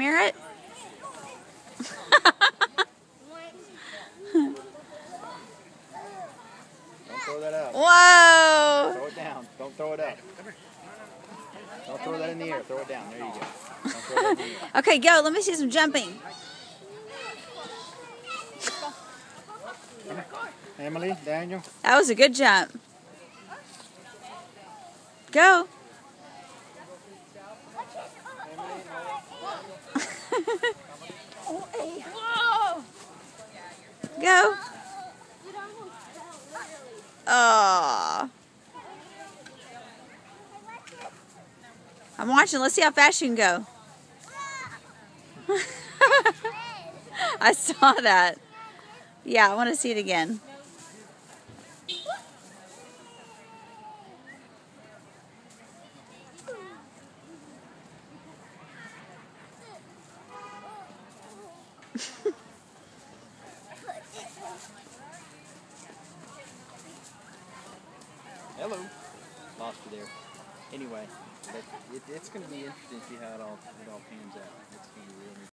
Merritt? Don't throw that out. Whoa! Throw it down. Don't throw it up. Don't throw that in the air. Throw it down. There you go. Don't throw that in the air. Okay, go. Let me see some jumping. Emily, Daniel. That was a good jump. Go. Go. Oh. I'm watching. Let's see how fast you can go. I saw that. Yeah, I want to see it again. Hello. Lost you there. Anyway, it's going to be interesting to see how it all pans out. It's going to be really